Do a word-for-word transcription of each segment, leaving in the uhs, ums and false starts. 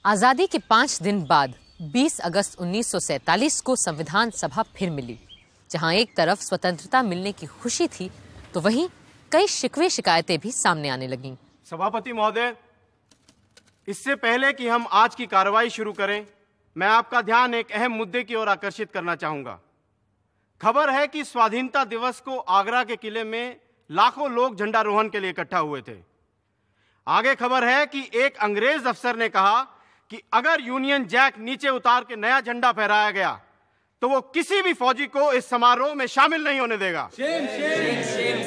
आजादी के पांच दिन बाद बीस अगस्त उन्नीस सौ सैंतालीस को संविधान सभा फिर मिली, जहां एक तरफ स्वतंत्रता मिलने की खुशी थी तो वहीं कई शिकवे शिकायतें भी सामने आने लगीं। सभापति महोदय, इससे पहले कि हम आज की कार्रवाई शुरू करें, मैं आपका ध्यान एक अहम मुद्दे की ओर आकर्षित करना चाहूंगा। खबर है कि स्वाधीनता दिवस को आगरा के किले में लाखों लोग झंडारोहण के लिए इकट्ठा हुए थे। आगे खबर है कि एक अंग्रेज अफसर ने कहा कि अगर यूनियन जैक नीचे उतार के नया झंडा फहराया गया तो वो किसी भी फौजी को इस समारोह में शामिल नहीं होने देगा। शेम, शेम, शेम,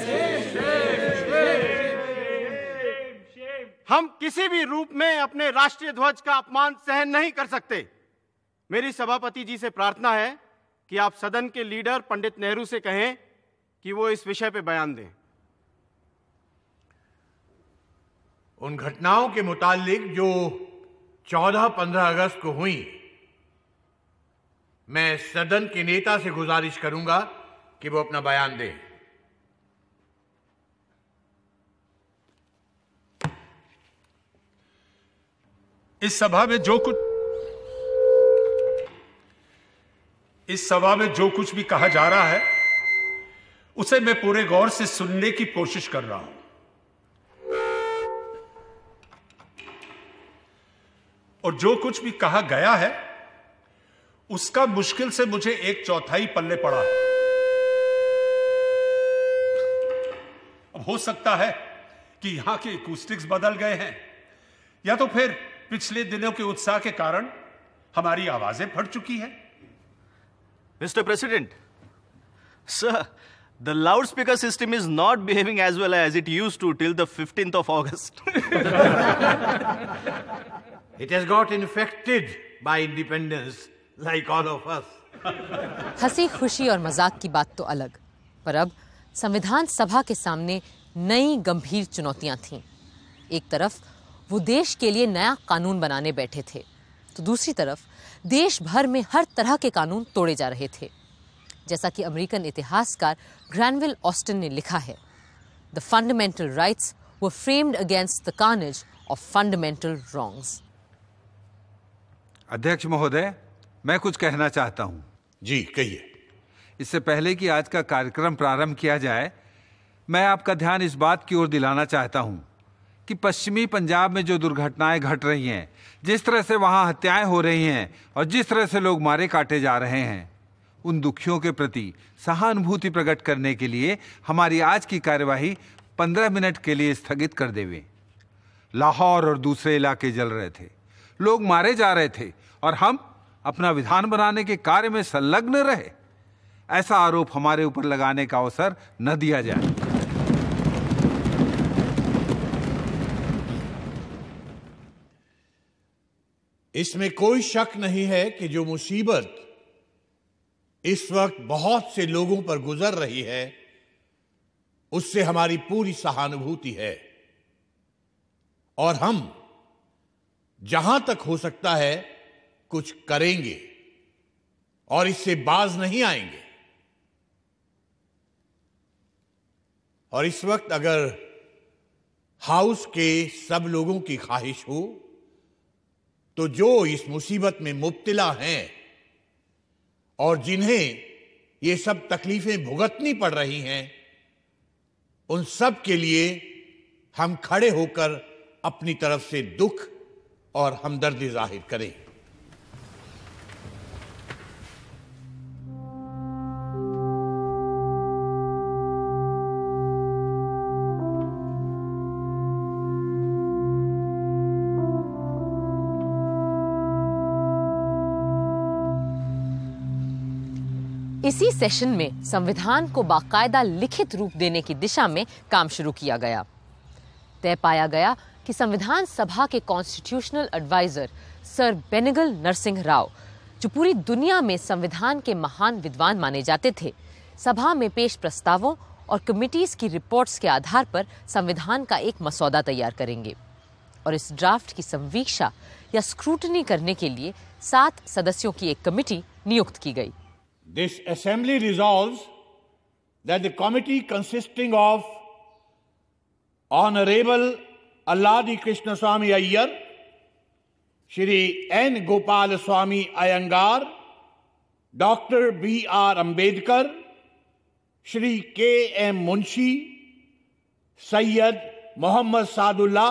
हम किसी भी रूप में अपने राष्ट्रीय ध्वज का अपमान सहन नहीं कर सकते। मेरी सभापति जी से प्रार्थना है कि आप सदन के लीडर पंडित नेहरू से कहें कि वो इस विषय पे बयान दें। उन घटनाओं के मुतालिक जो चौदह पंद्रह अगस्त को हुई, मैं सदन के नेता से गुजारिश करूंगा कि वो अपना बयान दें। इस सभा में जो कुछ इस सभा में जो कुछ भी कहा जा रहा है उसे मैं पूरे गौर से सुनने की कोशिश कर रहा हूं। और जो कुछ भी कहा गया है उसका मुश्किल से मुझे एक चौथाई पल्ले पड़ा है। अब हो सकता है कि यहां के एकूस्टिक्स बदल गए हैं या तो फिर पिछले दिनों के उत्साह के कारण हमारी आवाजें फट चुकी हैं। Mister President, sir, the loudspeaker system is not behaving as well as it used to till the fifteenth of August. It has got infected by independence, like all of us. हंसी खुशी और मजाक की बात तो अलग, पर अब संविधान सभा के सामने नई गंभीर चुनौतियां थीं। एक तरफ वो देश के लिए नया कानून बनाने बैठे थे, तो दूसरी तरफ देश भर में हर तरह के कानून तोड़े जा रहे थे। जैसा कि अमेरिकन इतिहासकार ग्रैनविल ऑस्टिन ने लिखा है, the fundamental rights were framed against the carnage of fundamental wrongs. अध्यक्ष महोदय, मैं कुछ कहना चाहता हूं। जी कहिए। इससे पहले कि आज का कार्यक्रम प्रारंभ किया जाए, मैं आपका ध्यान इस बात की ओर दिलाना चाहता हूं कि पश्चिमी पंजाब में जो दुर्घटनाएं घट रही हैं, जिस तरह से वहां हत्याएं हो रही हैं और जिस तरह से लोग मारे काटे जा रहे हैं, उन दुखियों के प्रति सहानुभूति प्रकट करने के लिए हमारी आज की कार्यवाही पंद्रह मिनट के लिए स्थगित कर देवें। लाहौर और दूसरे इलाके जल रहे थे, लोग मारे जा रहे थे और हम अपना विधान बनाने के कार्य में संलग्न रहे। ऐसा आरोप हमारे ऊपर लगाने का अवसर न दिया जाए। इसमें कोई शक नहीं है कि जो मुसीबत इस वक्त बहुत से लोगों पर गुजर रही है, उससे हमारी पूरी सहानुभूति है और हम जहां तक हो सकता है कुछ करेंगे और इससे बाज नहीं आएंगे। और इस वक्त अगर हाउस के सब लोगों की ख्वाहिश हो तो जो इस मुसीबत में मुब्तला हैं और जिन्हें ये सब तकलीफें भुगतनी पड़ रही हैं, उन सब के लिए हम खड़े होकर अपनी तरफ से दुख और हमदर्दी जाहिर करें। इसी सेशन में संविधान को बाकायदा लिखित रूप देने की दिशा में काम शुरू किया गया। तय पाया गया कि संविधान सभा के constitutional adviser sir Benegal Narsing Rau, जो पूरी दुनिया में संविधान के महान विद्वान माने जाते थे, सभा में पेश प्रस्तावों और कमिटीज की रिपोर्ट्स के आधार पर संविधान का एक मसौदा तैयार करेंगे और इस ड्राफ्ट की संवीक्षा या स्क्रूटनी करने के लिए सात सदस्यों की एक कमिटी नियुक्त की गई। This assembly resolves that the committee consisting of Honorable Alladi Krishnaswamy Iyer, Shri N Gopalaswami Ayyangar, doctor B R Ambedkar, Shri K M Munshi, Syed Mohammad Saadulla,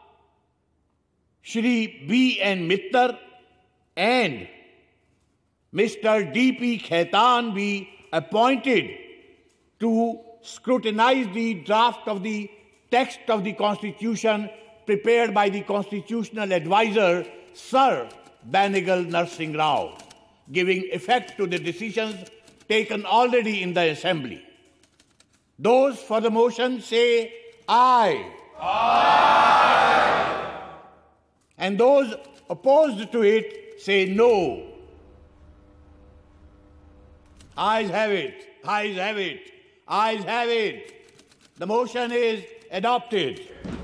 Shri B N Mitter and Mister D P Khaitan be appointed to scrutinize the draft of the text of the Constitution prepared by the Constitutional Advisor, Sir Banigal Narsingh Rao, giving effect to the decisions taken already in the Assembly. Those for the motion say aye. Aye. And those opposed to it say no. Ayes have it. Ayes have it. Ayes have it. The motion is adopted.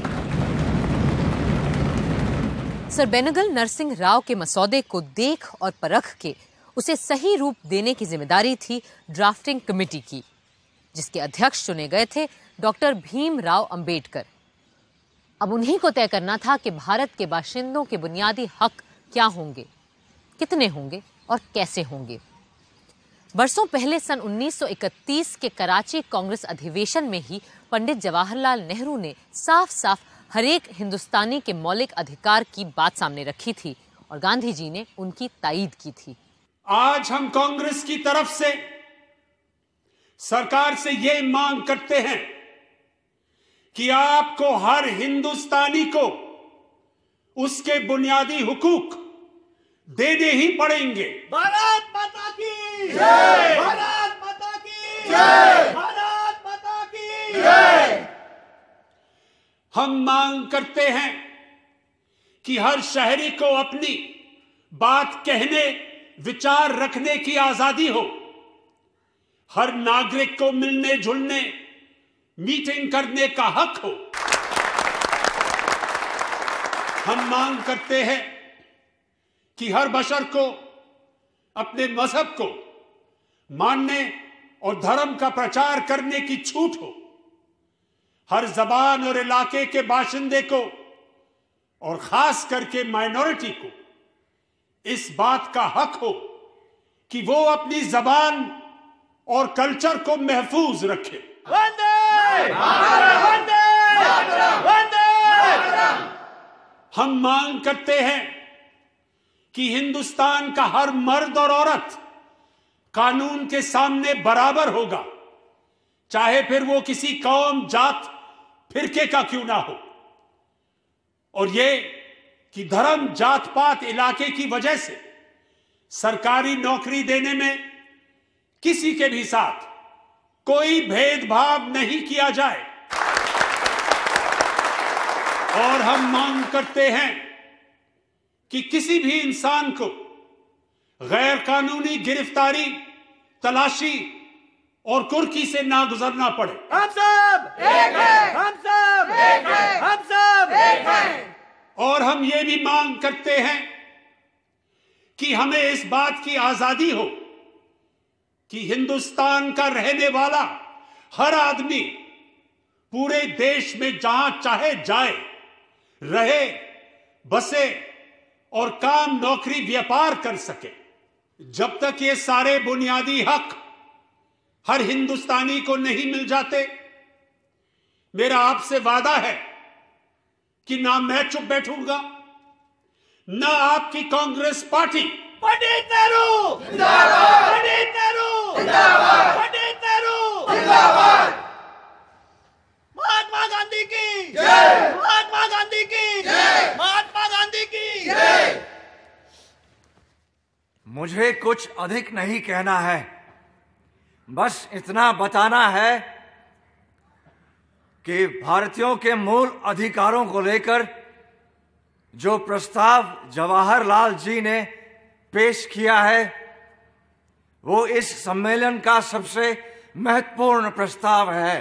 Sir Benegal Narsing Rau के मसौदे को देख और परख के उसे सही रूप देने की जिम्मेदारी थी ड्राफ्टिंग कमेटी की, जिसके अध्यक्ष चुने गए थे डॉक्टर भीम राव अंबेडकर। अब उन्हीं को तय करना था कि भारत के बाशिंदों के बुनियादी हक क्या होंगे, कितने होंगे और कैसे होंगे। बरसों पहले सन उन्नीस सौ इकतीस के कराची कांग्रेस अधिवेशन में ही पंडित जवाहरलाल नेहरू ने साफ साफ हर एक हिंदुस्तानी के मौलिक अधिकार की बात सामने रखी थी और गांधी जी ने उनकी तायीद की थी। आज हम कांग्रेस की तरफ से सरकार से ये मांग करते हैं कि आपको हर हिंदुस्तानी को उसके बुनियादी हुकूक देने ही पड़ेंगे। भारत माता की जय! भारत माता की जय! भारत माता की जय! हम मांग करते हैं कि हर शहरी को अपनी बात कहने, विचार रखने की आजादी हो। हर नागरिक को मिलने जुलने, मीटिंग करने का हक हो। हम मांग करते हैं कि हर बशर को अपने मजहब को मानने और धर्म का प्रचार करने की छूट हो। हर जबान और इलाके के बाशिंदे को और खास करके माइनॉरिटी को इस बात का हक हो कि वो अपनी जबान और कल्चर को महफूज रखे। वंदे मातरम! वंदे मातरम! वंदे मातरम! हम मांग करते हैं कि हिंदुस्तान का हर मर्द और औरत कानून के सामने बराबर होगा, चाहे फिर वो किसी कौम, जात, फिरके का क्यों ना हो। और ये कि धर्म, जात पात, इलाके की वजह से सरकारी नौकरी देने में किसी के भी साथ कोई भेदभाव नहीं किया जाए। और हम मांग करते हैं कि किसी भी इंसान को गैर कानूनी गिरफ्तारी, तलाशी और कुर्की से ना गुजरना पड़े। हम सब एक हैं, हम सब एक हैं, हम सब एक हैं। और हम ये भी मांग करते हैं कि हमें इस बात की आजादी हो कि हिंदुस्तान का रहने वाला हर आदमी पूरे देश में जहां चाहे जाए, रहे, बसे और काम, नौकरी, व्यापार कर सके। जब तक ये सारे बुनियादी हक हर हिंदुस्तानी को नहीं मिल जाते, मेरा आपसे वादा है कि ना मैं चुप बैठूंगा, ना आपकी कांग्रेस पार्टी। पंडित नेहरू जिंदाबाद! पंडित नेहरू जिंदाबाद! पंडित नेहरू जिंदाबाद! महात्मा गांधी की जय! महात्मा गांधी की जय! महात्मा गांधी की जय! मुझे कुछ अधिक नहीं कहना है, बस इतना बताना है कि भारतीयों के मूल अधिकारों को लेकर जो प्रस्ताव जवाहरलाल जी ने पेश किया है, वो इस सम्मेलन का सबसे महत्वपूर्ण प्रस्ताव है।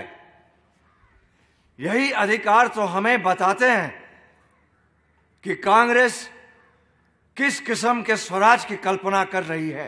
यही अधिकार तो हमें बताते हैं कि कांग्रेस किस किस्म के स्वराज की कल्पना कर रही है।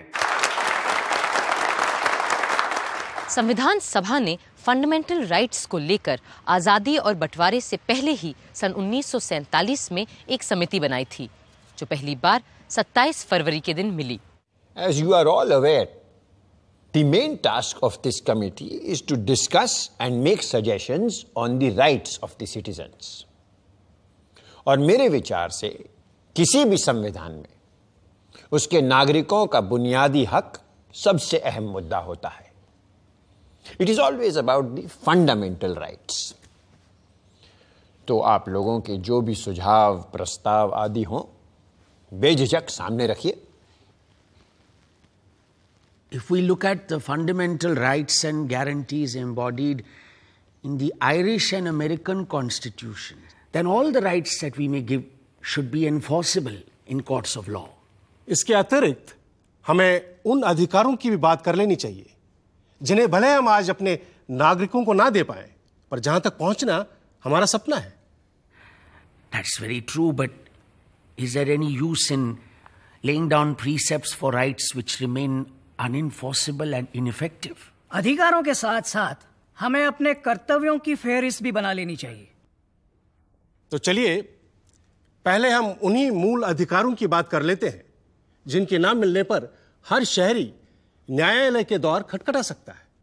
संविधान सभा ने फंडामेंटल राइट्स को लेकर आज़ादी और बंटवारे से पहले ही सन उन्नीस सौ सैंतालीस में एक समिति बनाई थी, जो पहली बार सत्ताईस फरवरी के दिन मिली। As you are all aware, the main task of this committee is to discuss and make suggestions on the rights of the citizens. और मेरे विचार से किसी भी संविधान में उसके नागरिकों का बुनियादी हक सबसे अहम मुद्दा होता है। It is always about the fundamental rights. तो आप लोगों के जो भी सुझाव, प्रस्ताव आदि हों, बेझिझक सामने रखिए। If we look at the fundamental rights and guarantees embodied in the Irish and American Constitution, then all the rights that we may give should be enforceable in courts of law. इसके अतिरिक्त हमें उन अधिकारों की भी बात कर लेनी चाहिए जिन्हें भले हम आज अपने नागरिकों को ना दे पाए, पर जहां तक पहुंचना हमारा सपना है। That's very true, but is there any use in laying down precepts for rights which remain unenforceable and ineffective? अधिकारों के साथ साथ हमें अपने कर्तव्यों की फेहरिस्त भी बना लेनी चाहिए। तो चलिए पहले हम उन्हीं मूल अधिकारों की बात कर लेते हैं जिनके नाम मिलने पर हर शहरी न्यायालय के द्वार खटखटा सकता है।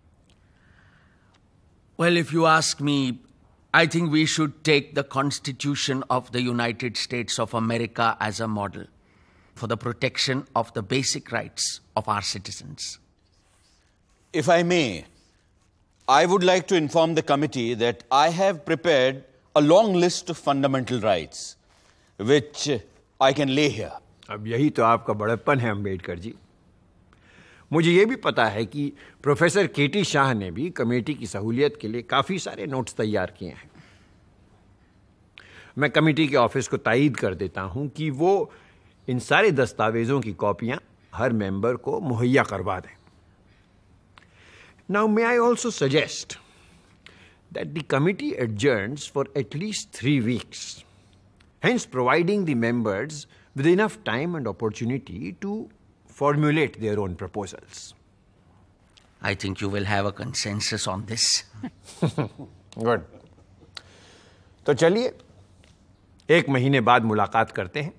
Well, if you ask me, I think we should take the Constitution of the United States of America as a model for the protection of the basic rights of our citizens. If I may, I would like to inform the committee that I have prepared a long list of fundamental rights, which I can lay here. अब यही तो आपका बड़प्पन है अम्बेडकर जी। मुझे ये भी पता है कि प्रोफेसर केटी शाह ने भी कमेटी की सहूलियत के लिए काफ़ी सारे नोट्स तैयार किए हैं। मैं कमेटी के ऑफिस को तायीद कर देता हूं कि वो इन सारे दस्तावेजों की कॉपियां हर मेंबर को मुहैया करवा दें। Now may I also suggest that the committee adjourns for at least three weeks, hence providing the members with enough time and opportunity to formulate their own proposals. I think you will have a consensus on this. Good. तो चलिए एक महीने बाद मुलाकात करते हैं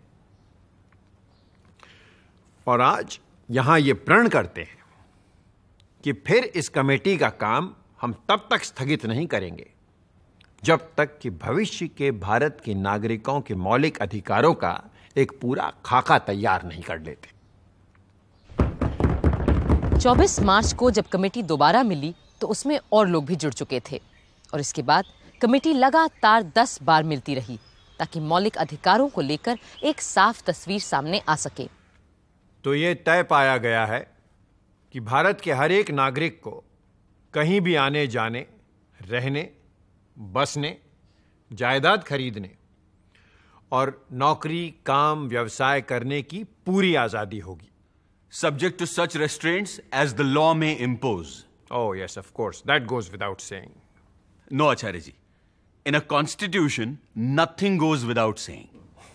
और आज यहां ये प्रण करते हैं कि फिर इस कमेटी का काम हम तब तक स्थगित नहीं करेंगे जब तक कि भविष्य के भारत के नागरिकों के मौलिक अधिकारों का एक पूरा खाका तैयार नहीं कर लेते। चौबीस मार्च को जब कमेटी दोबारा मिली तो उसमें और लोग भी जुड़ चुके थे और इसके बाद कमेटी लगातार दस बार मिलती रही ताकि मौलिक अधिकारों को लेकर एक साफ तस्वीर सामने आ सके। तो ये तय पाया गया है कि भारत के हर एक नागरिक को कहीं भी आने जाने, रहने, बसने, जायदाद खरीदने और नौकरी, काम, व्यवसाय करने की पूरी आजादी होगी। Subject to such restraints as the law may impose. Oh yes, of course. That goes without saying. No, Acharya ji. In a constitution, nothing goes without saying.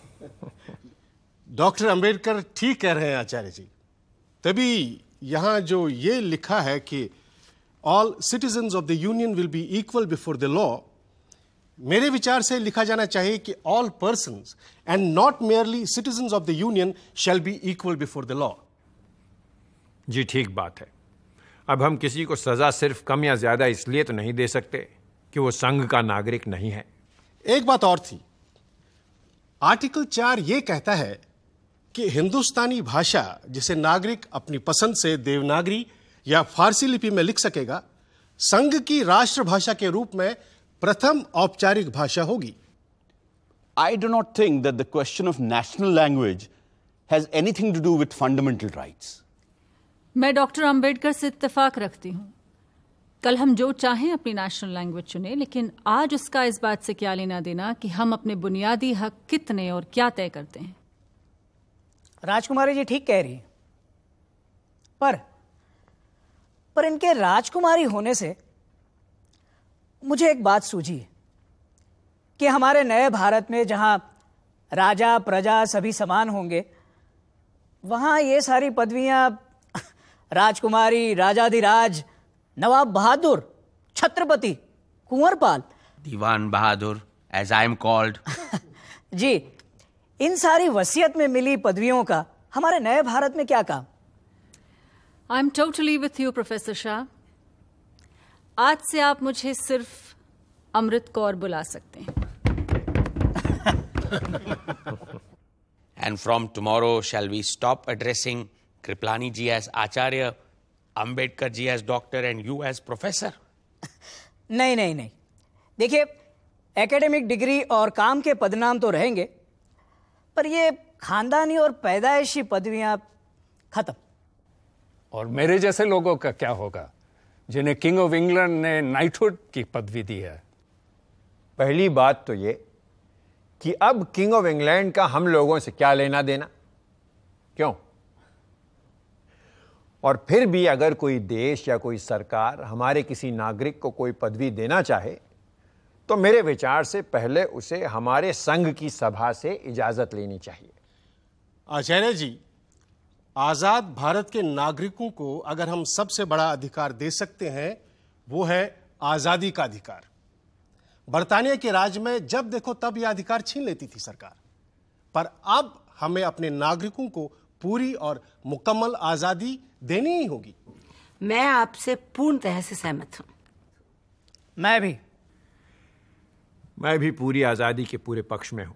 Doctor Ambedkar ठीक कह रहे हैं आचार्य जी। तभी यहां जो ये लिखा है कि all citizens of the union will be equal before the law, मेरे विचार से लिखा जाना चाहिए कि all persons and not merely citizens of the union shall be equal before the law. जी ठीक बात है। अब हम किसी को सजा सिर्फ कम या ज्यादा इसलिए तो नहीं दे सकते कि वो संघ का नागरिक नहीं है। एक बात और थी, आर्टिकल चार ये कहता है कि हिंदुस्तानी भाषा जिसे नागरिक अपनी पसंद से देवनागरी या फारसी लिपि में लिख सकेगा, संघ की राष्ट्रभाषा के रूप में प्रथम औपचारिक भाषा होगी। I do not think that the question of national language has anything to do with fundamental rights. मैं डॉक्टर अंबेडकर से इत्तेफाक रखती हूँ। कल हम जो चाहें अपनी नेशनल लैंग्वेज चुनें, लेकिन आज उसका इस बात से क्या लेना देना कि हम अपने बुनियादी हक कितने और क्या तय करते हैं। राजकुमारी जी ठीक कह रही है, पर पर इनके राजकुमारी होने से मुझे एक बात सूझी कि हमारे नए भारत में जहां राजा प्रजा सभी समान होंगे, वहां ये सारी पदवियां राजकुमारी, राजाधिराज, नवाब बहादुर, छत्रपति, कुंवरपाल, दीवान बहादुर, as I am called. जी, इन सारी वसीयत में मिली पदवियों का हमारे नए भारत में क्या काम? I am totally with you professor Shah. आज से आप मुझे सिर्फ अमृत कौर बुला सकते हैं। And from tomorrow, shall we stop addressing Kriplani ji as Acharya, Ambedkar ji as doctor, and you as professor? नहीं नहीं नहीं, देखिए एकेडमिक डिग्री और काम के पदनाम तो रहेंगे, पर ये खानदानी और पैदाइशी पदवियां खत्म। और मेरे जैसे लोगों का क्या होगा जिन्हें किंग ऑफ इंग्लैंड ने नाइटहुड की पदवी दी है? पहली बात तो ये कि अब किंग ऑफ इंग्लैंड का हम लोगों से क्या लेना देना, क्यों? और फिर भी अगर कोई देश या कोई सरकार हमारे किसी नागरिक को कोई पदवी देना चाहे तो मेरे विचार से पहले उसे हमारे संघ की सभा से इजाजत लेनी चाहिए। आचार्य जी, आजाद भारत के नागरिकों को अगर हम सबसे बड़ा अधिकार दे सकते हैं वो है आजादी का अधिकार। बरतानिया के राज में जब देखो तब यह अधिकार छीन लेती थी सरकार, पर अब हमें अपने नागरिकों को पूरी और मुकम्मल आजादी देनी ही होगी। मैं आपसे पूर्णतः से सहमत हूं। मैं भी मैं भी पूरी आजादी के पूरे पक्ष में हूं।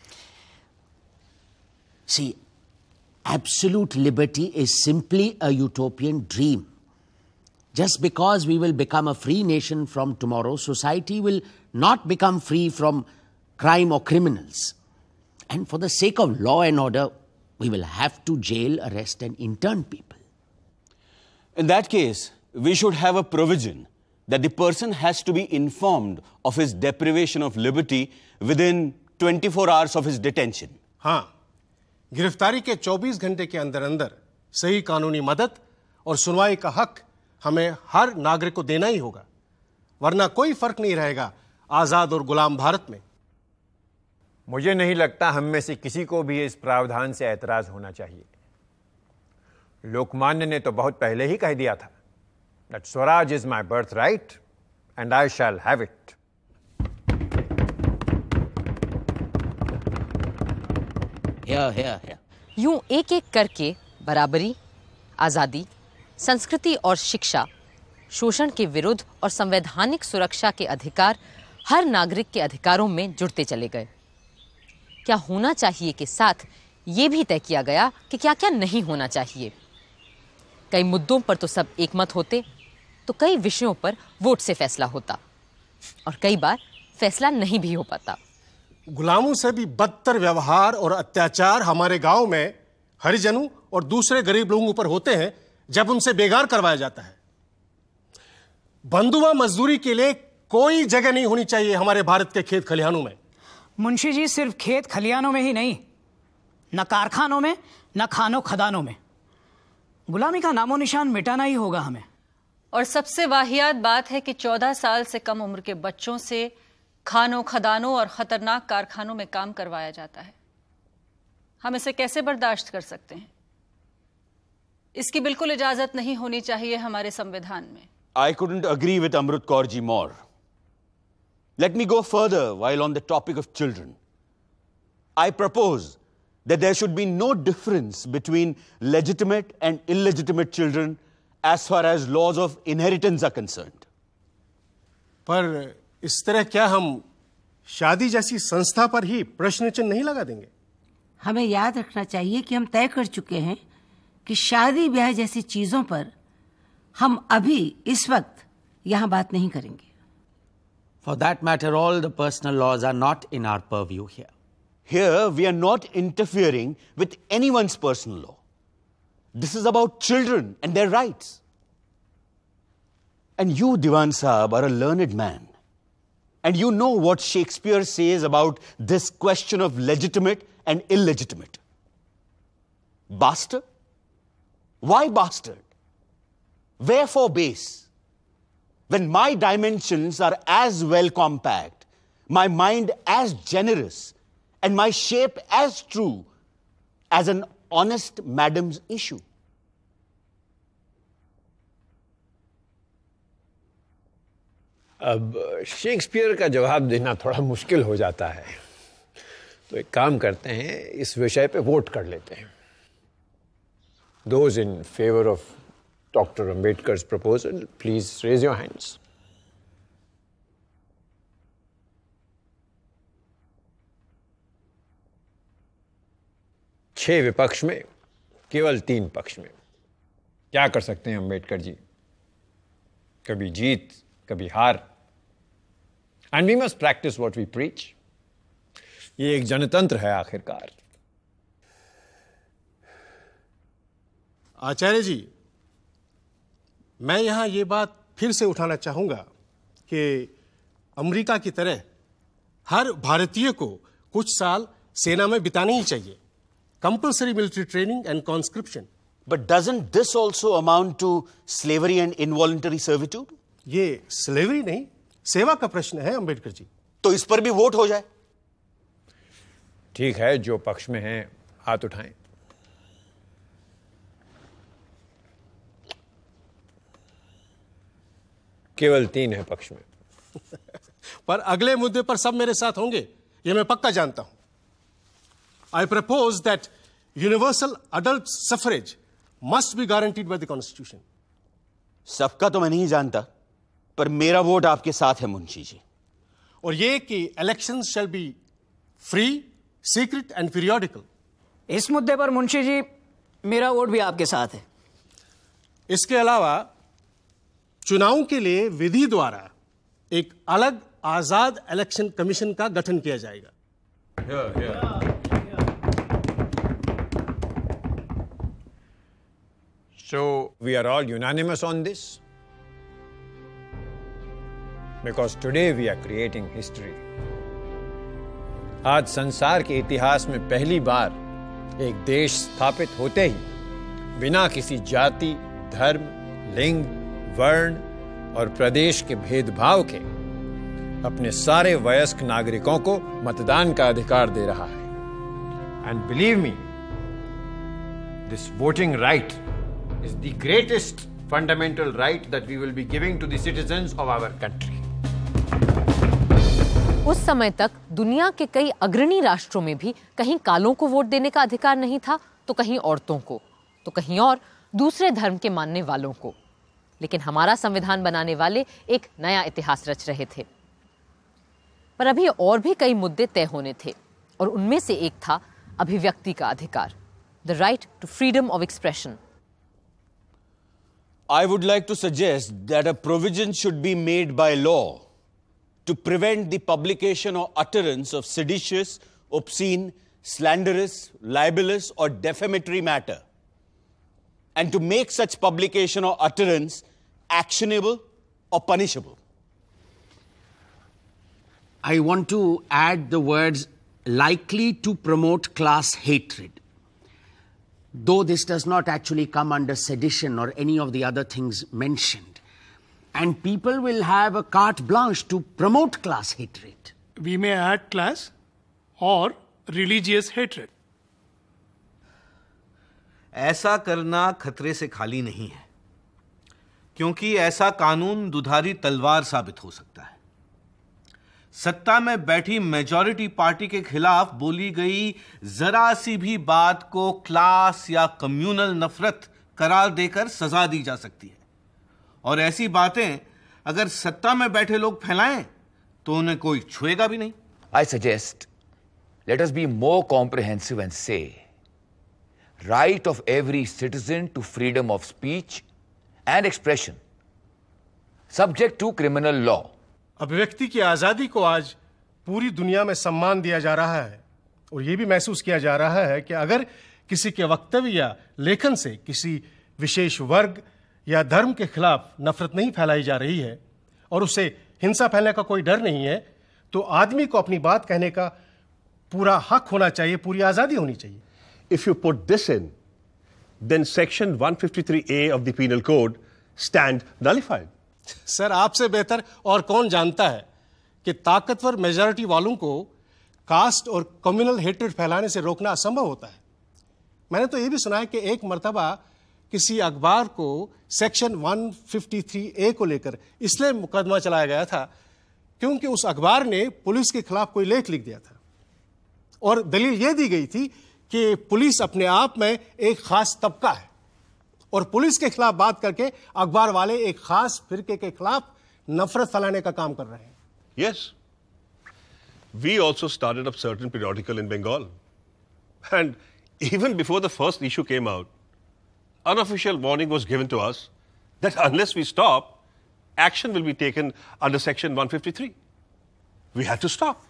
See, absolute liberty is simply a utopian dream. Just because we will become a free nation from tomorrow, society will not become free from crime or criminals. And for the sake of law and order, we will have to jail, arrest, and intern people. In that case, we should have a provision that the person has to be informed of his deprivation of liberty within twenty-four hours of his detention. हाँ, गिरफ्तारी के चौबीस घंटे के अंदर अंदर सही कानूनी मदद और सुनवाई का हक हमें हर नागरिक को देना ही होगा, वरना कोई फर्क नहीं रहेगा आजाद और गुलाम भारत में। मुझे नहीं लगता हम में से किसी को भी इस प्रावधान से ऐतराज होना चाहिए। लोकमान्य ने तो बहुत पहले ही कह दिया था that Swaraj is my birthright and I shall have it. Here, here, here. यूं एक एक करके बराबरी, आजादी, संस्कृति और शिक्षा, शोषण के विरुद्ध और संवैधानिक सुरक्षा के अधिकार हर नागरिक के अधिकारों में जुड़ते चले गए। क्या होना चाहिए के साथ ये भी तय किया गया कि क्या क्या नहीं होना चाहिए। कई मुद्दों पर तो सब एकमत होते, तो कई विषयों पर वोट से फैसला होता और कई बार फैसला नहीं भी हो पाता। गुलामों से भी बदतर व्यवहार और अत्याचार हमारे गांव में हरिजनों और दूसरे गरीब लोगों पर होते हैं जब उनसे बेगार करवाया जाता है। बंधुआ मजदूरी के लिए कोई जगह नहीं होनी चाहिए हमारे भारत के खेत खलिहानों में। मुंशी जी, सिर्फ खेत खलिहानों में ही नहीं, न कारखानों में, न खानों खदानों में। गुलामी का नामो निशान मिटाना ही होगा हमें। और सबसे वाहियात बात है कि चौदह साल से कम उम्र के बच्चों से खानों खदानों और खतरनाक कारखानों में काम करवाया जाता है। हम इसे कैसे बर्दाश्त कर सकते हैं? इसकी बिल्कुल इजाजत नहीं होनी चाहिए हमारे संविधान में। I couldn't agree with Amrit Kaur ji more. Let me go further while on the topic of children. I propose that there should be no difference between legitimate and illegitimate children as far as laws of inheritance are concerned. पर इस तरह क्या हम शादी जैसी संस्था पर ही प्रश्न चिन्ह नहीं लगा देंगे? हमें याद रखना चाहिए कि हम तय कर चुके हैं कि शादी ब्याह जैसी चीजों पर हम अभी इस वक्त यहां बात नहीं करेंगे। For that matter, all the personal laws are not in our purview here. Here, we are not interfering with anyone's personal law. This is about children and their rights. And you, Diwan Sahab, are a learned man. And you know what Shakespeare says about this question of legitimate and illegitimate. Bastard? Why bastard? Wherefore base? When my dimensions are as well compact, my mind as generous, and my shape as true as an honest madam's issue. अब Shakespeare का जवाब देना थोड़ा मुश्किल हो जाता है, तो एक काम करते हैं, इस विषय पे वोट कर लेते हैं। Those in favor of Doctor Ambedkar's proposal, please raise your hands. छह विपक्ष में, केवल तीन पक्ष में। क्या कर सकते हैं अंबेडकर जी? कभी जीत, कभी हार। And we must practice what we preach. ये एक जनतंत्र है आखिरकार। आचार्य जी, मैं यहां ये बात फिर से उठाना चाहूंगा कि अमेरिका की तरह हर भारतीय को कुछ साल सेना में बितानी ही चाहिए। Compulsory military training and conscription. But doesn't this also amount to slavery and involuntary servitude? ये स्लेवरी नहीं, सेवा का प्रश्न है अंबेडकर जी। तो इस पर भी वोट हो जाए। ठीक है, जो पक्ष में हैं हाथ उठाएं। केवल तीन है पक्ष में। पर अगले मुद्दे पर सब मेरे साथ होंगे, यह मैं पक्का जानता हूं। I propose that universal adult suffrage must be guaranteed by the Constitution. सबका तो मैं नहीं जानता, पर मेरा वोट आपके साथ है मुंशी जी। और ये कि elections shall be free, secret and periodical. इस मुद्दे पर मुंशी जी मेरा वोट भी आपके साथ है। इसके अलावा चुनाव के लिए विधि द्वारा एक अलग आजाद इलेक्शन कमीशन का गठन किया जाएगा। Here, here. So, we are all unanimous on this? Because today we are creating history. आज संसार के इतिहास में पहली बार एक देश स्थापित होते ही बिना किसी जाति, धर्म, लिंग, वर्ण और प्रदेश के भेदभाव के अपने सारे वयस्क नागरिकों को मतदान का अधिकार दे रहा है। And believe me, this voting right is the greatest fundamental right that we will be giving to the citizens of our country. उस समय तक दुनिया के कई अग्रणी राष्ट्रों में भी कहीं कालों को वोट देने का अधिकार नहीं था, तो कहीं औरतों को, तो कहीं और दूसरे धर्म के मानने वालों को। लेकिन हमारा संविधान बनाने वाले एक नया इतिहास रच रहे थे। पर अभी और भी कई मुद्दे तय होने थे, और उनमें से एक था अभिव्यक्ति का अधिकार, the right to freedom of expression. I would like to suggest that a provision should be made by law to prevent the publication or utterance of seditious, obscene, slanderous, libelous, or defamatory matter, and to make such publication or utterance actionable or punishable. I want to add the words likely to promote class hatred. Though this does not actually come under sedition or any of the other things mentioned. And people will have a carte blanche to promote class hatred. We may add class or religious hatred. ऐसा करना खतरे से खाली नहीं है, क्योंकि ऐसा कानून दुधारी तलवार साबित हो सकता है। सत्ता में बैठी मेजॉरिटी पार्टी के खिलाफ बोली गई जरा सी भी बात को क्लास या कम्युनल नफरत करार देकर सजा दी जा सकती है, और ऐसी बातें अगर सत्ता में बैठे लोग फैलाएं तो उन्हें कोई छुएगा भी नहीं। I suggest let us be more comprehensive and say right of every citizen to freedom of speech and expression subject to criminal law. अभिव्यक्ति की आजादी को आज पूरी दुनिया में सम्मान दिया जा रहा है, और यह भी महसूस किया जा रहा है कि अगर किसी के वक्तव्य या लेखन से किसी विशेष वर्ग या धर्म के खिलाफ नफरत नहीं फैलाई जा रही है और उससे हिंसा फैलने का कोई डर नहीं है, तो आदमी को अपनी बात कहने का पूरा हक होना चाहिए, पूरी आजादी होनी चाहिए। If you put this in, then section one fifty-three A of the penal code stand nullified. Sir, आपसे बेहतर और कौन जानता है कि ताकतवर मेजॉरिटी वालों को कास्ट और कम्युनल हेट्रेड फैलाने से रोकना असंभव होता है। मैंने तो यह भी सुना है कि एक मर्तबा किसी अखबार को सेक्शन one fifty-three A को लेकर इसलिए मुकदमा चलाया गया था क्योंकि उस अखबार ने पुलिस के खिलाफ कोई लेख लिख दिया था, और दलील यह दी गई थी कि पुलिस अपने आप में एक खास तबका है और पुलिस के खिलाफ बात करके अखबार वाले एक खास फिरके के खिलाफ नफरत फैलाने का काम कर रहे हैं. Yes. We also started up certain periodical in Bengal. And even before the first issue came out, unofficial warning was given to us that unless we stop, action will be taken under Section one fifty-three. We had to stop.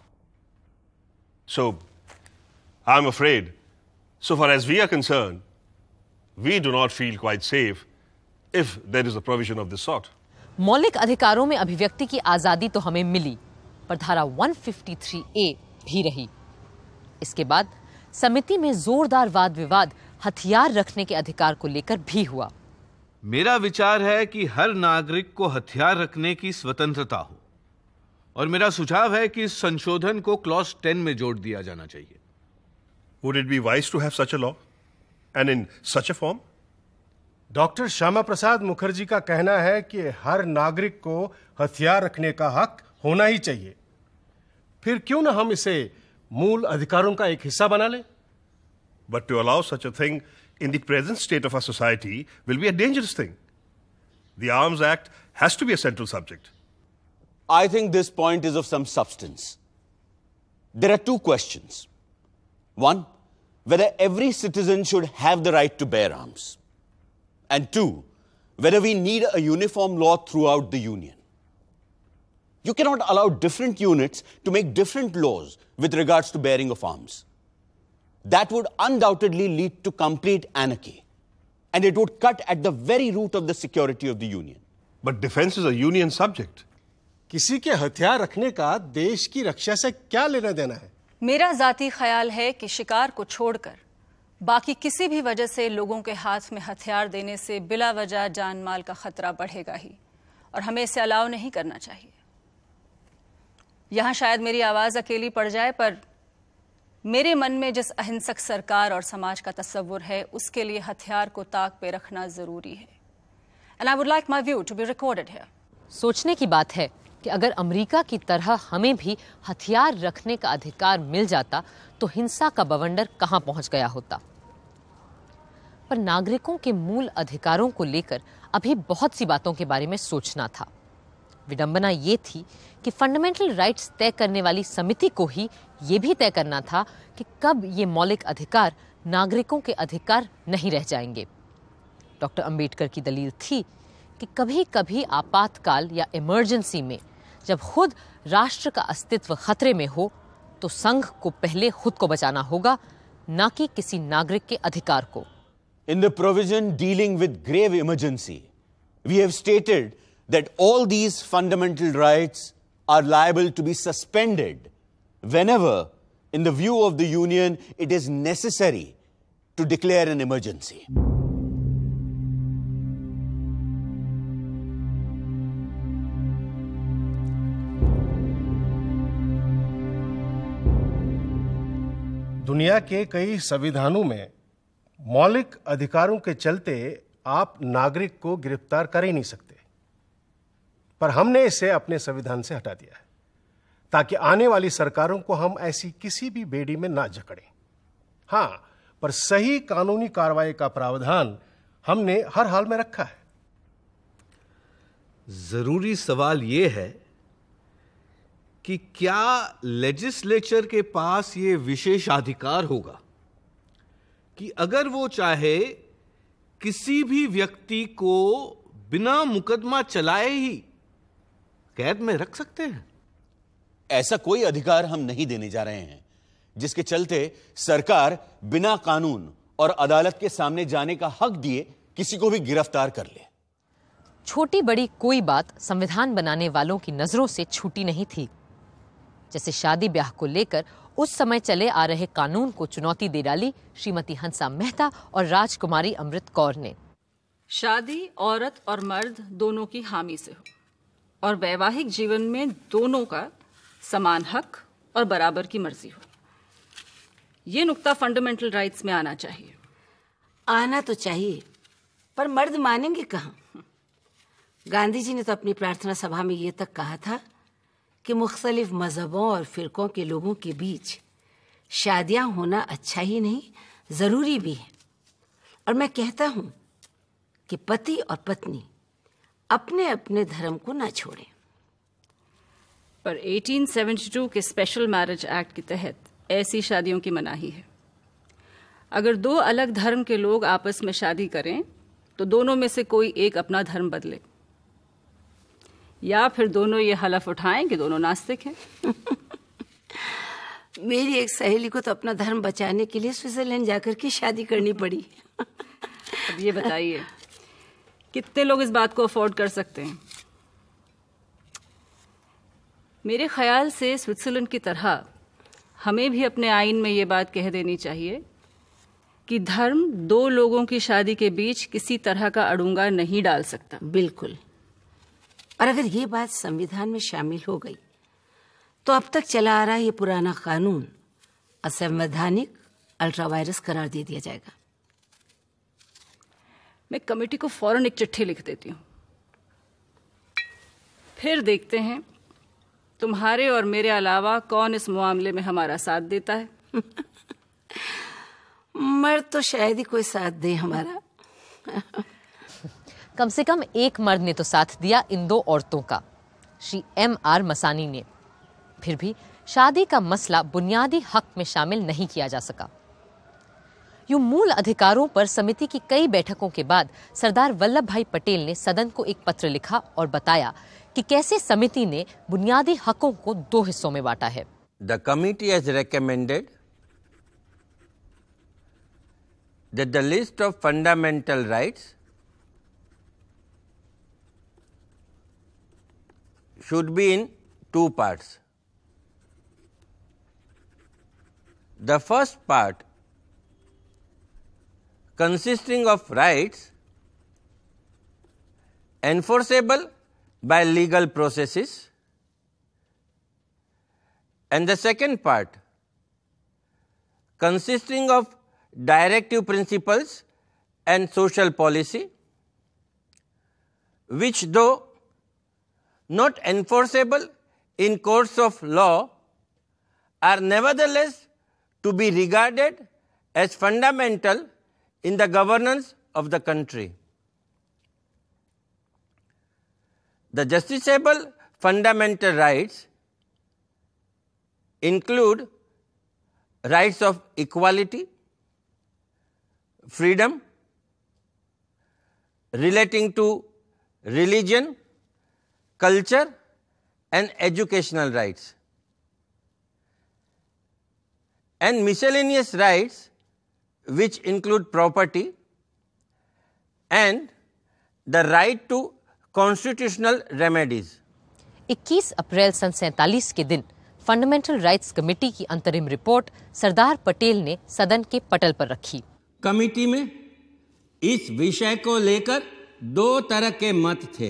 So, I'm afraid, so far as we are concerned, we do not feel quite safe if there is a provision of this sort. मौलिक अधिकारों में अभिव्यक्ति की आजादी तो हमें मिली, पर धारा एक सौ तिरेपन ए भी रही. इसके बाद समिति में जोरदार वाद विवाद हथियार रखने के अधिकार को लेकर भी हुआ. मेरा विचार है कि हर नागरिक को हथियार रखने की स्वतंत्रता हो और मेरा सुझाव है कि इस संशोधन को क्लॉज टेन में जोड़ दिया जाना चाहिए. Would it be wise to have such a law? And in such a form? Doctor Shyama Prasad Mukherjee का कहना है कि हर नागरिक को हथियार रखने का हक होना ही चाहिए. फिर क्यों ना हम इसे मूल अधिकारों का एक हिस्सा बना लें? But to allow such a thing in the present state of our society will be a dangerous thing. The Arms Act has to be a central subject. I think this point is of some substance. There are two questions. One, whether every citizen should have the right to bear arms. And two, whether we need a uniform law throughout the Union. You cannot allow different units to make different laws with regards to bearing of arms. That would undoubtedly lead to complete anarchy. And it would cut at the very root of the security of the Union. But defense is a Union subject. किसी के हथियार रखने का देश की रक्षा से क्या लेना देना है? मेरा जाती ख्याल है कि शिकार को छोड़कर बाकी किसी भी वजह से लोगों के हाथ में हथियार देने से बिला वजह जान माल का खतरा बढ़ेगा ही और हमें इसे अलाउ नहीं करना चाहिए. यहां शायद मेरी आवाज अकेली पड़ जाए, पर मेरे मन में जिस अहिंसक सरकार और समाज का तस्वुर है उसके लिए हथियार को ताक पे रखना जरूरी है. And I would like my view to be recorded here. सोचने की बात है कि अगर अमेरिका की तरह हमें भी हथियार रखने का अधिकार मिल जाता तो हिंसा का बवंडर कहां पहुंच गया होता. पर नागरिकों के मूल अधिकारों को लेकर अभी बहुत सी बातों के बारे में सोचना था. विडंबना ये थी कि फंडामेंटल राइट्स तय करने वाली समिति को ही ये भी तय करना था कि कब ये मौलिक अधिकार नागरिकों के अधिकार नहीं रह जाएंगे. डॉक्टर अंबेडकर की दलील थी कि कभी कभी आपातकाल या इमरजेंसी में जब खुद राष्ट्र का अस्तित्व खतरे में हो तो संघ को पहले खुद को बचाना होगा, ना कि किसी नागरिक के अधिकार को. In the provision dealing with grave emergency, we have stated that all these fundamental rights are liable to be suspended whenever, in the view of the Union, it is necessary to declare an emergency. दुनिया के कई संविधानों में मौलिक अधिकारों के चलते आप नागरिक को गिरफ्तार कर ही नहीं सकते, पर हमने इसे अपने संविधान से हटा दिया है ताकि आने वाली सरकारों को हम ऐसी किसी भी बेड़ी में ना जकड़ें. हां, पर सही कानूनी कार्रवाई का प्रावधान हमने हर हाल में रखा है. जरूरी सवाल यह है कि क्या लेजिस्लेचर के पास यह विशेषाधिकार होगा कि अगर वो चाहे किसी भी व्यक्ति को बिना मुकदमा चलाए ही कैद में रख सकते हैं? ऐसा कोई अधिकार हम नहीं देने जा रहे हैं जिसके चलते सरकार बिना कानून और अदालत के सामने जाने का हक दिए किसी को भी गिरफ्तार कर ले. छोटी बड़ी कोई बात संविधान बनाने वालों की नजरों से छूटी नहीं थी. जैसे शादी ब्याह को लेकर उस समय चले आ रहे कानून को चुनौती दे डाली श्रीमती हंसा मेहता और राजकुमारी अमृत कौर ने. शादी औरत और मर्द दोनों की हामी से हो और वैवाहिक जीवन में दोनों का समान हक और बराबर की मर्जी हो. ये नुक्ता फंडामेंटल राइट्स में आना चाहिए. आना तो चाहिए, पर मर्द मानेंगे कहाँ? गांधी जी ने तो अपनी प्रार्थना सभा में ये तक कहा था कि मुख्तलिफ मजहबों और फिरकों के लोगों के बीच शादियां होना अच्छा ही नहीं, जरूरी भी है। और मैं कहता हूं कि पति और पत्नी अपने अपने धर्म को ना छोड़ें। पर अठारह सौ बहत्तर के स्पेशल मैरिज एक्ट के तहत ऐसी शादियों की मनाही है। अगर दो अलग धर्म के लोग आपस में शादी करें तो दोनों में से कोई एक अपना धर्म बदले, या फिर दोनों ये हलफ उठाएं कि दोनों नास्तिक हैं। मेरी एक सहेली को तो अपना धर्म बचाने के लिए स्विट्जरलैंड जाकर के शादी करनी पड़ी। अब ये बताइए कितने लोग इस बात को अफोर्ड कर सकते हैं? मेरे ख्याल से स्विट्जरलैंड की तरह हमें भी अपने आईन में ये बात कह देनी चाहिए कि धर्म दो लोगों की शादी के बीच किसी तरह का अड़ंगा नहीं डाल सकता। बिल्कुल। और अगर ये बात संविधान में शामिल हो गई तो अब तक चला आ रहा ये पुराना कानून असंवैधानिक अल्ट्रावायरस करार दे दिया जाएगा। मैं कमेटी को फौरन एक चिट्ठी लिख देती हूँ, फिर देखते हैं तुम्हारे और मेरे अलावा कौन इस मामले में हमारा साथ देता है। मर्द तो शायद ही कोई साथ दे हमारा। कम से कम एक मर्द ने तो साथ दिया इन दो औरतों का, श्री एम आर मसानी ने। फिर भी शादी का मसला बुनियादी हक में शामिल नहीं किया जा सका। यूं मूल अधिकारों पर समिति की कई बैठकों के बाद सरदार वल्लभ भाई पटेल ने सदन को एक पत्र लिखा और बताया कि कैसे समिति ने बुनियादी हकों को दो हिस्सों में बांटा है। The committee has recommended that the list of fundamental rights should be in two parts. The first part, consisting of rights enforceable by legal processes, and the second part, consisting of directive principles and social policy, which though not enforceable in courts of law are nevertheless to be regarded as fundamental in the governance of the country. The justiciable fundamental rights include rights of equality, freedom, relating to religion, culture, and educational rights, and miscellaneous rights which include property and the right to constitutional remedies. इक्कीस अप्रैल सन सैंतालीस के दिन fundamental rights committee की अंतरिम report Sardar Patel ने सदन के पटल पर रखी। कमेटी में इस विषय को लेकर दो तरह के मत थे।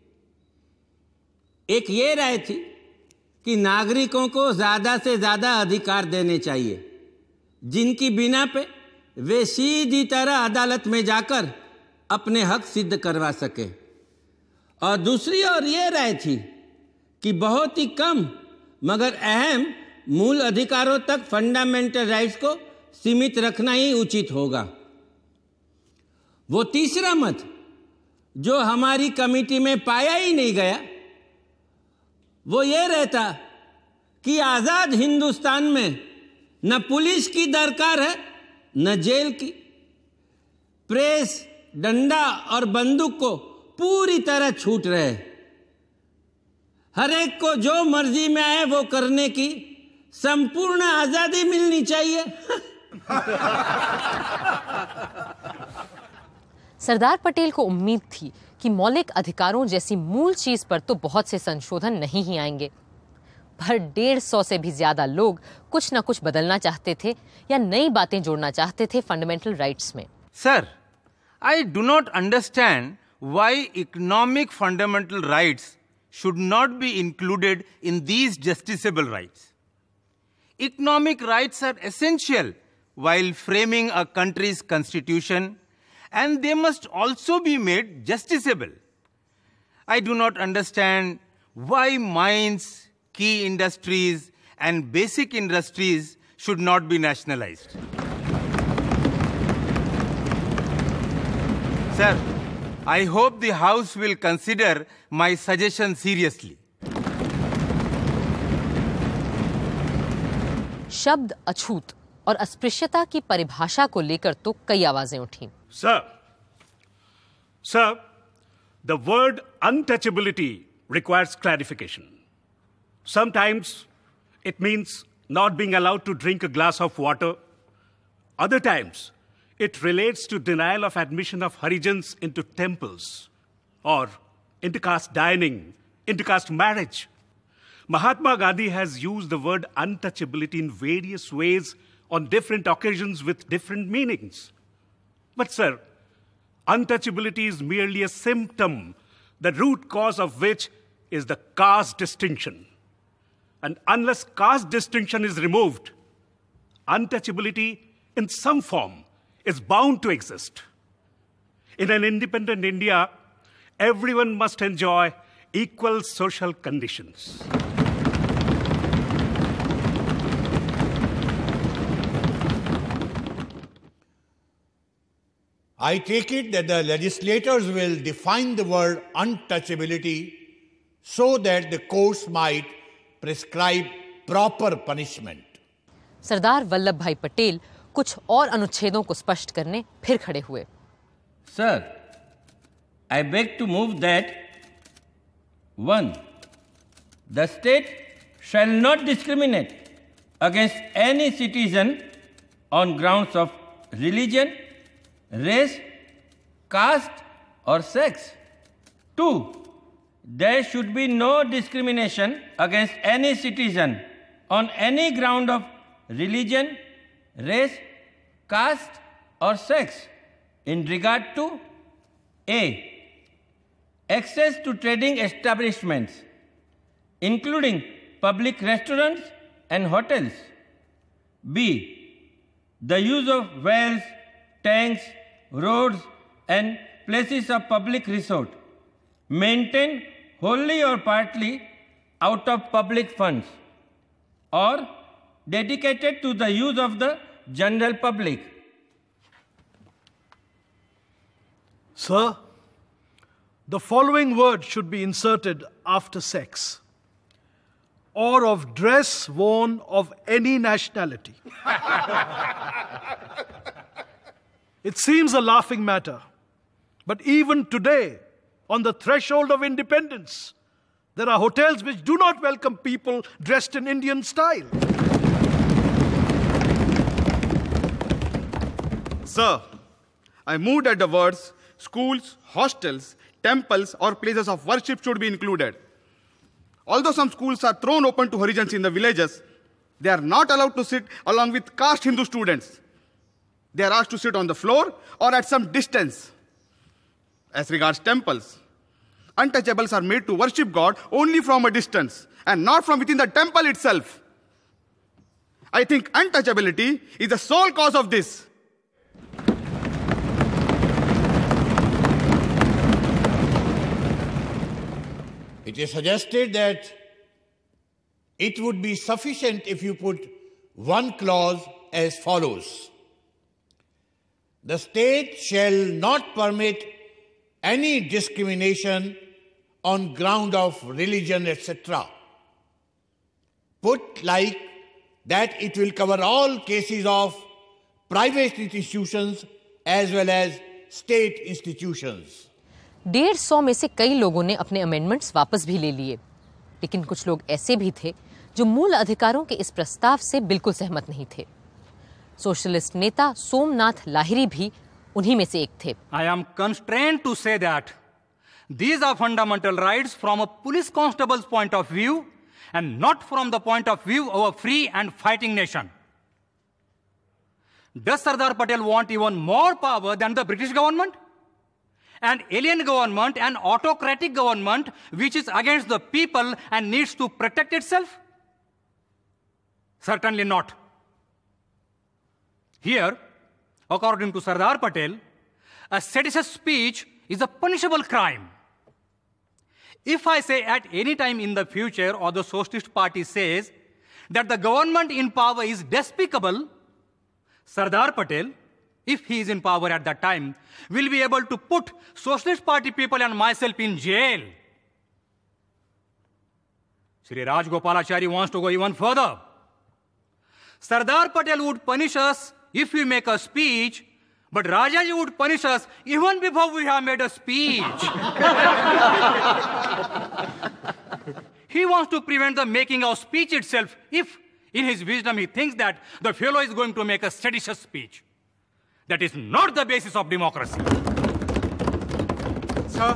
एक ये राय थी कि नागरिकों को ज्यादा से ज्यादा अधिकार देने चाहिए, जिनकी बिना पे वे सीधी तरह अदालत में जाकर अपने हक सिद्ध करवा सके। और दूसरी ओर ये राय थी कि बहुत ही कम मगर अहम मूल अधिकारों तक फंडामेंटल राइट्स को सीमित रखना ही उचित होगा। वो तीसरा मत जो हमारी कमेटी में पाया ही नहीं गया, वो ये रहता कि आजाद हिंदुस्तान में न पुलिस की दरकार है न जेल की। प्रेस, डंडा और बंदूक को पूरी तरह छूट रहे, हर एक को जो मर्जी में आए वो करने की संपूर्ण आजादी मिलनी चाहिए। सरदार पटेल को उम्मीद थी कि मौलिक अधिकारों जैसी मूल चीज पर तो बहुत से संशोधन नहीं ही आएंगे, पर डेढ़ सौ से भी ज्यादा लोग कुछ ना कुछ बदलना चाहते थे या नई बातें जोड़ना चाहते थे फंडामेंटल राइट्स में। Sir, I do not understand why economic fundamental rights should not be included in these justiciable rights. Economic rights are essential while framing a country's constitution, and they must also be made justiciable. I do not understand why mines, key industries, and basic industries should not be nationalized. Sir, I hope the House will consider my suggestion seriously. शब्द अछूत और अस्पृश्यता की परिभाषा को लेकर तो कई आवाजें उठी। Sir, sir, the word untouchability requires clarification. Sometimes it means not being allowed to drink a glass of water. Other times, it relates to denial of admission of Harijans into temples or intercaste dining, intercaste marriage. Mahatma Gandhi has used the word untouchability in various ways on different occasions with different meanings. But, sir, untouchability is merely a symptom, the root cause of which is the caste distinction. And unless caste distinction is removed, untouchability in some form is bound to exist. In an independent India, everyone must enjoy equal social conditions. I take it that the legislators will define the word untouchability so that the courts might prescribe proper punishment. Sardar Vallabh भाई पटेल कुछ और अनुच्छेदों को स्पष्ट करने फिर खड़े हुए। Sir, I beg to move that one, the state shall not discriminate against any citizen on grounds of religion, race, caste, or sex. Two, there should be no discrimination against any citizen on any ground of religion, race, caste, or sex in regard to A. Access to trading establishments, including public restaurants and hotels. B. The use of wells, tanks, roads, and places of public resort, maintained wholly or partly out of public funds, or dedicated to the use of the general public. Sir, the following word should be inserted after sex: or of dress worn of any nationality. It seems a laughing matter, but even today, on the threshold of independence, there are hotels which do not welcome people dressed in Indian style. Sir, I moved at the words schools, hostels, temples, or places of worship should be included. Although some schools are thrown open to Harijans in the villages, they are not allowed to sit along with caste Hindu students. They are asked to sit on the floor or at some distance. As regards temples, untouchables are made to worship God only from a distance and not from within the temple itself. I think untouchability is the sole cause of this. It is suggested that it would be sufficient if you put one clause as follows: the state shall not permit any discrimination on ground of religion, et cetera. Put like that, it will cover all cases of private institutions as well as state institutions. डेढ़ सौ में से कई लोगों ने अपने amendments वापस भी ले लिए, लेकिन कुछ लोग ऐसे भी थे जो मूल अधिकारों के इस प्रस्ताव से बिल्कुल सहमत नहीं थे। सोशलिस्ट नेता सोमनाथ लाहिरी भी उन्हीं में से एक थे। I am constrained to say that these are fundamental rights from a police constable's point of view and not from the point of view of a free and fighting nation. Does Sardar Patel want even more power than the British government? An alien government, an autocratic government which is against the people and needs to protect itself? Certainly not. Here, according to Sardar Patel, a seditious speech is a punishable crime. If I say at any time in the future, or the Socialist Party says that the government in power is despicable, Sardar Patel, if he is in power at that time, will be able to put Socialist Party people and myself in jail. Shri Rajgopalachari wants to go even further. Sardar Patel would punish us if we make a speech, but Rajaji would punish us even before we have made a speech. He wants to prevent the making of speech itself if, in his wisdom, he thinks that the fellow is going to make a seditious speech. That is not the basis of democracy. Sir,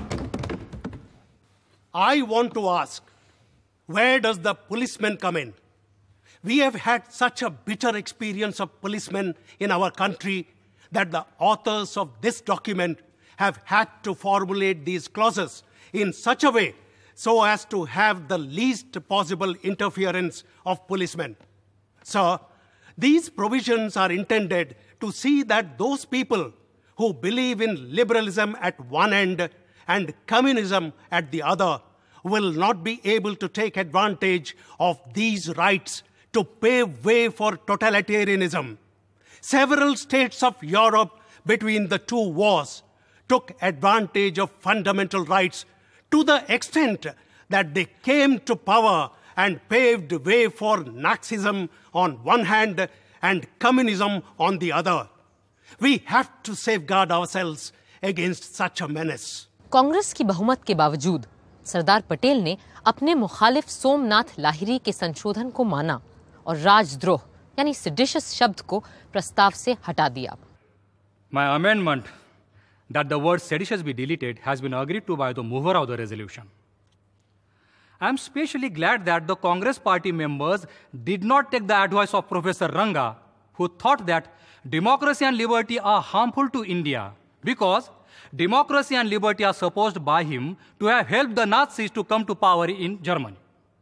I want to ask, where does the policeman come in? We have had such a bitter experience of policemen in our country that the authors of this document have had to formulate these clauses in such a way so as to have the least possible interference of policemen. Sir, these provisions are intended to see that those people who believe in liberalism at one end and communism at the other will not be able to take advantage of these rights to pave way for totalitarianism. Several states of Europe between the two wars took advantage of fundamental rights to the extent that they came to power and paved way for Nazism on one hand and communism on the other. We have to safeguard ourselves against such a menace. Congress की बहुमत के बावजूद सरदार पटेल ने अपने मुखालिफ सोमनाथ लाहिरी के संशोधन को माना और राजद्रोह यानी सेडिशियस शब्द को प्रस्ताव से हटा दिया. My amendment that the word seditious be deleted has been agreed to by the mover of the resolution. I am especially glad that the Congress party members did not take the advice of Professor Ranga, who thought that democracy and liberty are harmful to India because democracy and liberty are supposed by him to have helped the Nazis to come to power in Germany.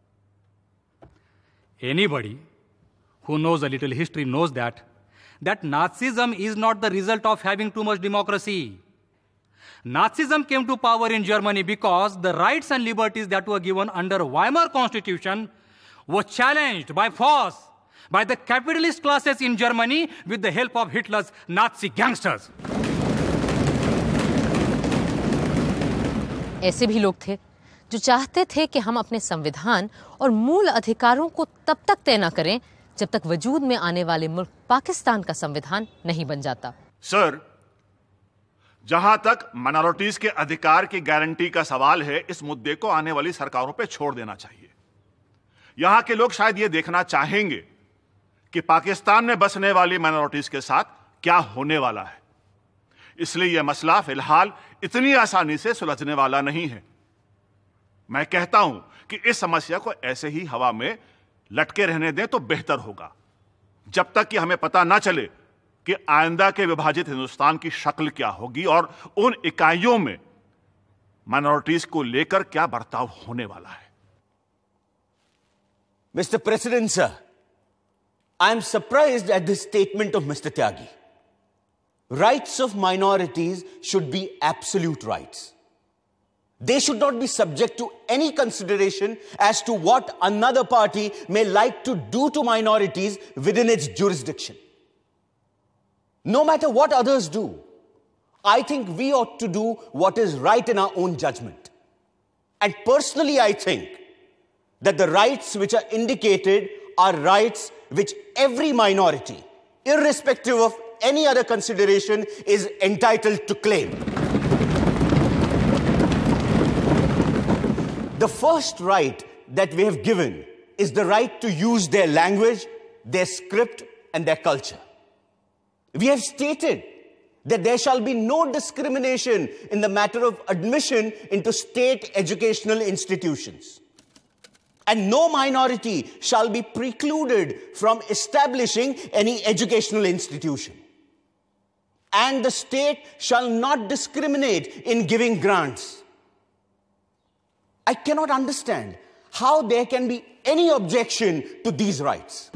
Anybody who knows a little history knows that, that Nazism is not the result of having too much democracy. Nazism came to power in Germany because the rights and liberties that were given under Weimar Constitution were challenged by force by the capitalist classes in Germany with the help of Hitler's Nazi gangsters. ऐसे भी लोग थे जो चाहते थे कि हम अपने संविधान और मूल अधिकारों को तब तक तय न करें जब तक वजूद में आने वाले मुल्क पाकिस्तान का संविधान नहीं बन जाता. सर, जहां तक माइनॉरिटीज के अधिकार की गारंटी का सवाल है, इस मुद्दे को आने वाली सरकारों पे छोड़ देना चाहिए. यहां के लोग शायद ये देखना चाहेंगे कि पाकिस्तान में बसने वाली माइनॉरिटीज के साथ क्या होने वाला है. इसलिए यह मसला फिलहाल इतनी आसानी से सुलझने वाला नहीं है. मैं कहता हूं कि इस समस्या को ऐसे ही हवा में लटके रहने दें तो बेहतर होगा, जब तक कि हमें पता ना चले कि आइंदा के विभाजित हिंदुस्तान की शक्ल क्या होगी और उन इकाइयों में माइनॉरिटीज को लेकर क्या बर्ताव होने वाला है. Mister President, sir, I am surprised at this statement of Mister Tyagi. Rights of minorities should be absolute rights. They should not be subject to any consideration as to what another party may like to do to minorities within its jurisdiction. No matter what others do, I think we ought to do what is right in our own judgment. And personally, I think that the rights which are indicated are rights which every minority, irrespective of any other consideration, is entitled to claim. The first right that we have given is the right to use their language, their script, and their culture. We have stated that there shall be no discrimination in the matter of admission into state educational institutions. And no minority shall be precluded from establishing any educational institution. And the state shall not discriminate in giving grants. I cannot understand how there can be any objection to these rights.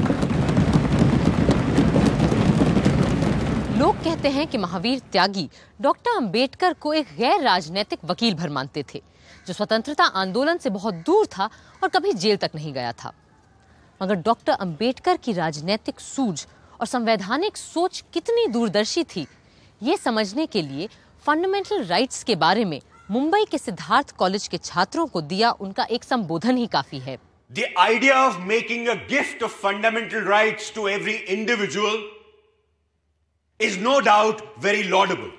लोग कहते हैं कि महावीर त्यागी doctor Ambedkar को एक गैर राजनीतिक वकील भर मानते थे, जो स्वतंत्रता आंदोलन से बहुत दूर था और कभी जेल तक नहीं गया था. मगर डॉक्टर अंबेडकर की राजनीतिक सूझ और संवैधानिक सोच कितनी दूरदर्शी थी, ये समझने के लिए फंडामेंटल राइट्स के बारे में मुंबई के सिद्धार्थ कॉलेज के छात्रों को दिया उनका एक संबोधन ही काफी है। The idea of making a gift of fundamental rights to every individual is no doubt very laudable.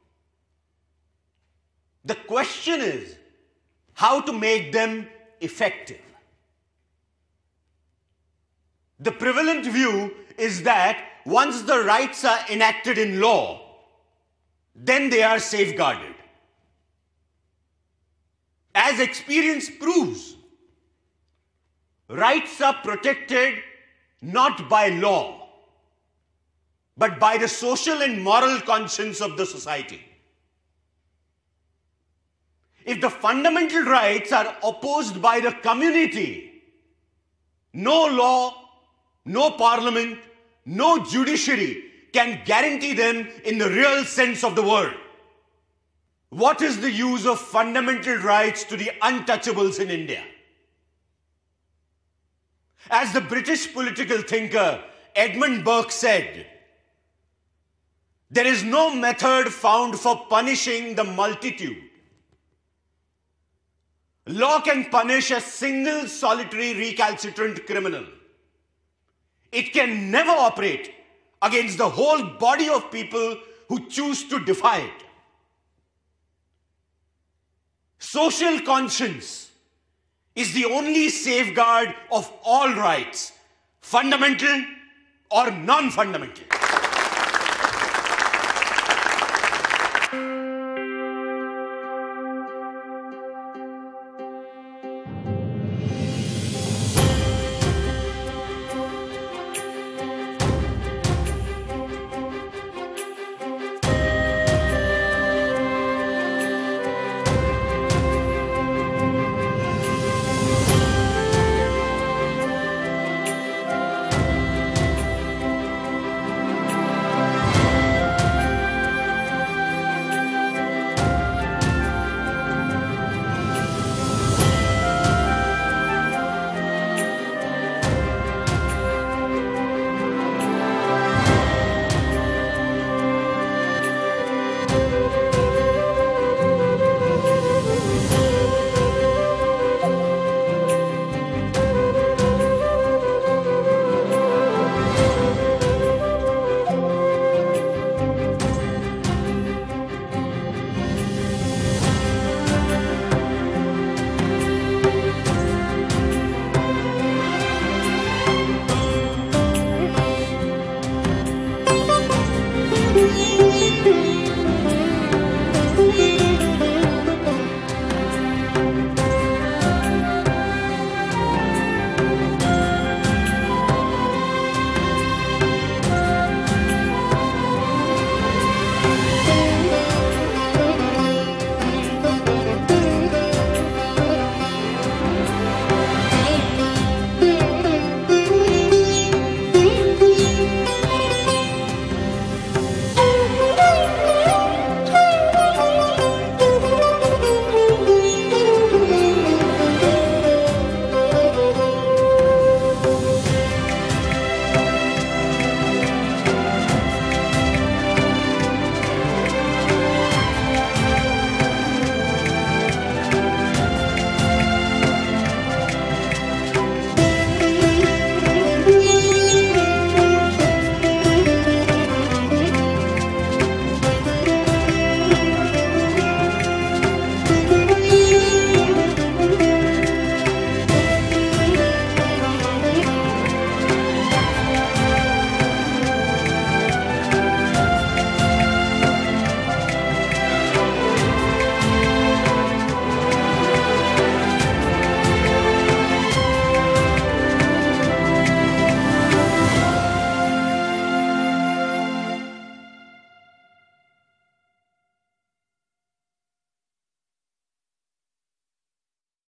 The question is how to make them effective. The prevalent view is that once the rights are enacted in law, then they are safeguarded. As experience proves, rights are protected not by law, but by the social and moral conscience of the society. If the fundamental rights are opposed by the community, no law, no parliament, no judiciary can guarantee them in the real sense of the word. What is the use of fundamental rights to the untouchables in India? As the British political thinker Edmund Burke said, there is no method found for punishing the multitude. Law can punish a single solitary recalcitrant criminal. It can never operate against the whole body of people who choose to defy it. Social conscience is the only safeguard of all rights, fundamental or non-fundamental.